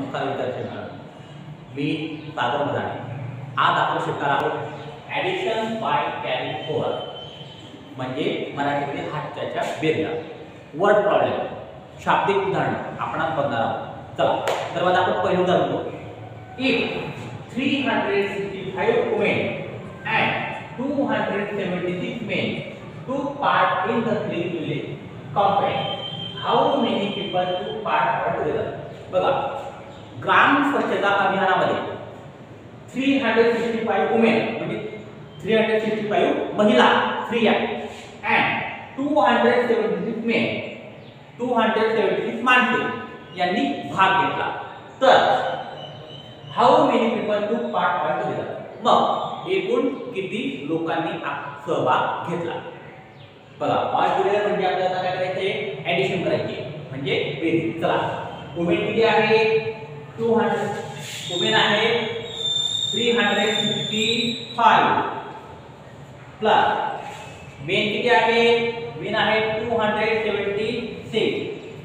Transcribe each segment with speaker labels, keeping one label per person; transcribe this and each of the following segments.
Speaker 1: नमस्कार विद्यार्थ्यांनो, मी सागर भदाणे. आज आपण शिकणार आहोत ॲडिशन बाय कॅरी ओव्हर, म्हणजे मराठीमध्ये हातच्या बेरजा. वर्ड प्रॉब्लेम, शाब्दिक उदाहरण आपण आज बघणार आहोत. चला तर मग आपण पहिलं उदाहरण बघू. If 365 women and 276 men took part in the clean village campaign, how many people took part altogether? बघा, ग्राम स्वच्छता अभियानामध्ये 365 वुमेन म्हणजे 365 महिला स्त्रिया and 276 मेन 276 माणसे यांनी भाग घेतला. तर how many people took part altogether, मग एकूण किती लोकांनी सहभाग घेतला? बघा, ऑलटुगेदर म्हणजे आपल्याला काय करायचे, ॲडिशन करायची म्हणजे बेरीज. चला, वुमेन किती आहे? 200 वुमेन आहे 365 प्लस मेन किती आहे? मेन आहे 276.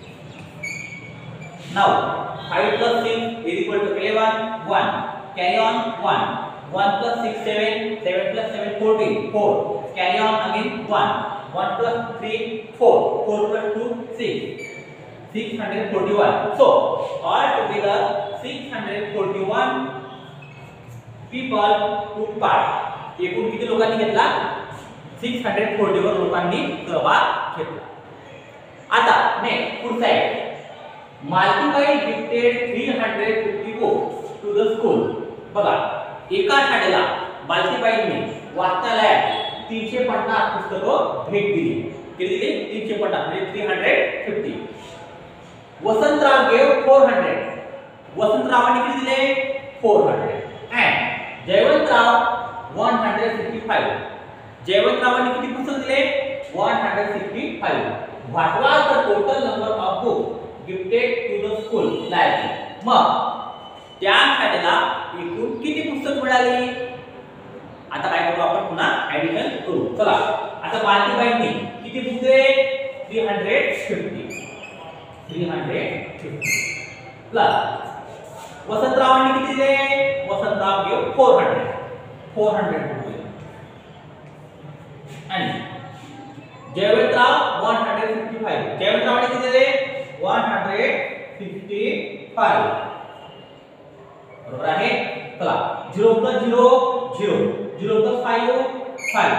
Speaker 1: Now 5 plus 6 is equal to 11. 1 carry on 1 plus 6 7 7 plus 7 14 4 carry on again 1 plus 3 4 plus 2 6 641. So all together 641 people took part. एकूण किती लोकांनी घेतला? 641 लोकांनी सहभाग घेतला. आता नेक्स्ट पुढचा आहे, Malatibai gifted 350 books to the school. बघा, एका शाळेला मालतीबाईंनी वाचनालयात 350 पुस्तकं भेट दिली. किती दिली? 350 म्हणजे 350. वसंतराव गेव 400. वसंतरावांनी किती दिले? 400. अँड जयवंतराव 165. जयवंतरावांनी किती पुस्तक दिले? 165. What was the total number of books gifted to the school library. मग त्या शाळेला एकूण किती पुस्तक मिळाली? आता काय करू आपण, पुन्हा ॲडिशन करू. चला, आता मालतीबाईंनी किती पुस्तके? 350 प्लस वसंतरावांनी किती दिले? वसंतराव गेव 400 पुस्तके. आणि जयवंतराव 165. जयवंतरावांनी किती दिले? 165. बरोबर आहे. चला, 0 plus 0 0 0 plus 5 5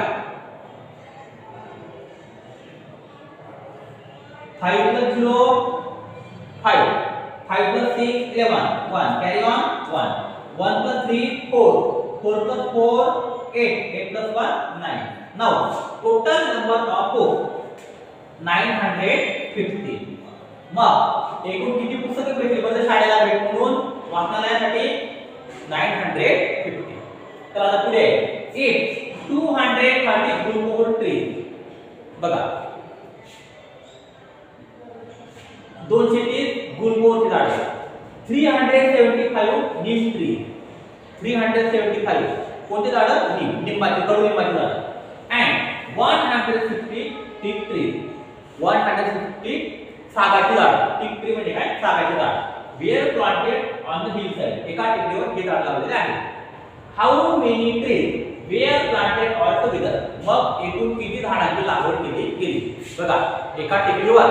Speaker 1: 5 plus 0 5 5 plus 6 11 1 carry on 1 plus 3 4 4 plus 4 8 8 plus 1 9. Now total number of books 950. मग एकूण किती पुस्तके भेटली म्हणजे शाळेला भेट म्हणून वाचनालयासाठी? 950. तर आता पुढे इफ 230 गुलमोहर ट्री. बघा, 230 गुलमोहरची झाडे, 375 नीम ट्री. 375 कोणते झाड? निंबाची, कडुलिंबाची झाड. And 160 tick tree. 160 सागाची झाड. टीक ट्री म्हणजे काय? सागाची झाड. Were planted on the hill side. एका टेकडीवर हे झाड लावलेले आहे. How many trees were planted all together, मग एकूण किती झाडांची लागवड केली गेली? बघा, एका टेकडीवर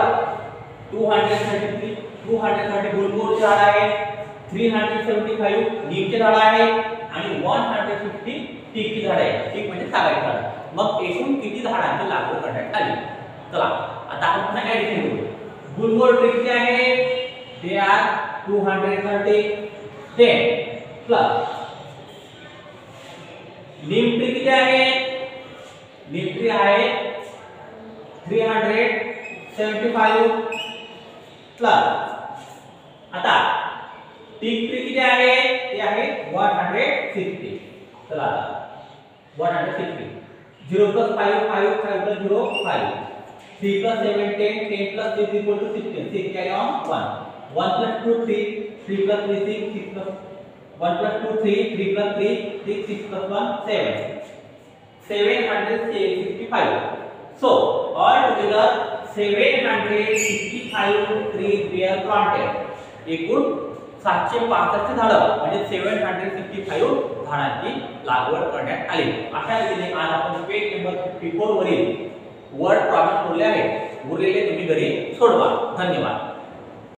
Speaker 1: 230 गुलमोहरचे झाड आहे, 375 नीमचे झाड आहे आणि 150 टीकची झाड आहे. टीक म्हणजे सागाची झाड. मग एकूण किती झाडांची लागवड करण्यात आली? चला, आता आपण पुन्हा ॲडिशन करू. गुलमोहर ट्री किती आहे? ते are 230. Then plus neem tree किती आहे? नीम ट्री आहे 375 प्लस. आता टीक ट्री किती आहे? ते आहे 160. चला, 160. 0 plus 5 5 5 plus 0 5 3 plus 7 10 10 plus 6 is equal to 16. 6 carry on 1 plus 2 3 3 plus 3 6 6 plus 1 plus 2 3 3 plus 3 6 6 plus 1 7 765. So all together 765 trees were planted. एकूण 765 झाडं म्हणजे 765 झाडांची लागवड करण्यात आली. अशा रीतीने आज आपण पेज नंबर 54 वरील वर्ड प्रॉब्लेम सोडले आहेत. उरलेले तुम्ही घरी सोडवा. धन्यवाद.